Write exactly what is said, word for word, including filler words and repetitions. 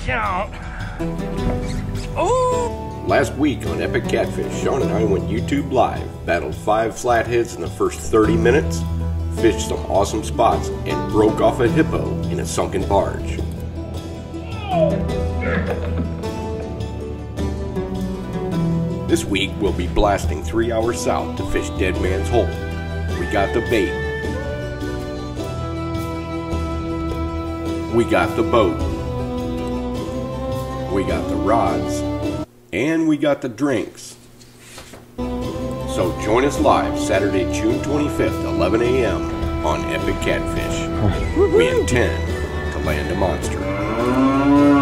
count. Oh! Last week on Epic Catfish, Sean and I went YouTube Live, battled five flatheads in the first thirty minutes, fished some awesome spots, and broke off a hippo in a sunken barge. This week we'll be blasting three hours south to fish Dead Man's Hole. We got the bait. We got the boat. We got the rods. And we got the drinks. So join us live Saturday, June twenty-fifth, eleven a m on Epic Catfish. We intend to land a monster.